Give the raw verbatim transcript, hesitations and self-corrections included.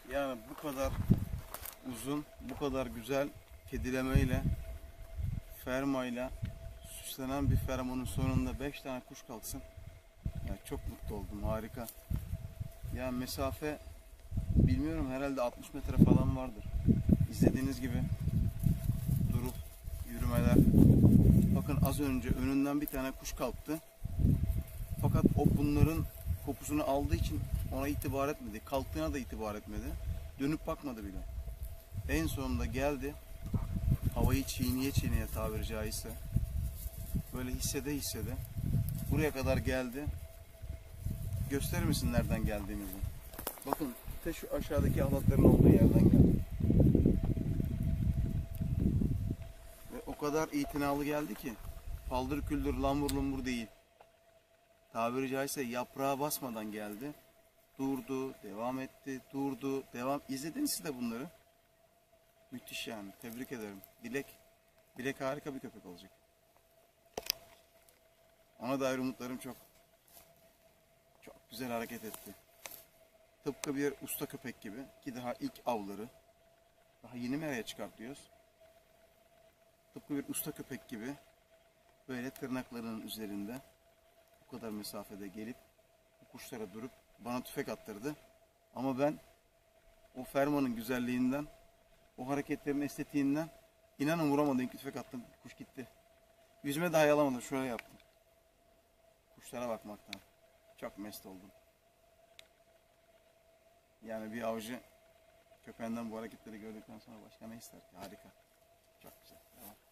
Yani bu kadar uzun, bu kadar güzel kedilemeyle, fermayla süslenen bir fermanın sonunda beş tane kuş kalksın. Ya çok mutlu oldum, harika. Ya mesafe bilmiyorum, herhalde altmış metre falan vardır. İzlediğiniz gibi durup yürümeler. Bakın az önce önünden bir tane kuş kalktı. Fakat o bunların kokusunu aldığı için ona itibar etmedi. Kalktığına da itibar etmedi. Dönüp bakmadı bile. En sonunda geldi. Havayı çiğniye çiğniye tabiri caizse. Böyle hissede hissede. Buraya kadar geldi. Gösterir misin nereden geldiğimizi? Bakın işte şu aşağıdaki halatların olduğu yerden geldi. Ve o kadar itinalı geldi ki paldır küldür lambur lumbur değil. Tabiri caizse yaprağa basmadan geldi. Durdu, devam etti, durdu, devam. İzlediniz siz de bunları. Müthiş yani. Tebrik ederim. Dilek, Dilek harika bir köpek olacak. Ona dair umutlarım çok. Çok güzel hareket etti. Tıpkı bir usta köpek gibi ki daha ilk avları. Daha yeni meraya çıkartıyoruz. Tıpkı bir usta köpek gibi böyle tırnaklarının üzerinde bu kadar mesafede gelip bu kuşlara durup bana tüfek attırdı. Ama ben o fermanın güzelliğinden, o hareketlerin estetiğinden inanın vuramadım. İlk tüfek attım, kuş gitti. Yüzüme dahi alamadım, şöyle yaptım. Kuşlara bakmaktan çok mest oldum. Yani bir avcı köpeğinden bu hareketleri gördükten sonra başka ne ister ki? Harika. Çok güzel. Devam.